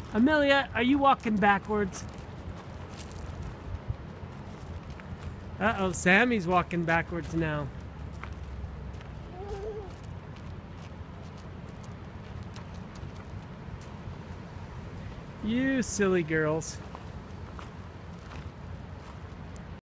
Amelia, are you walking backwards? Uh-oh, Sammy's walking backwards now. You silly girls.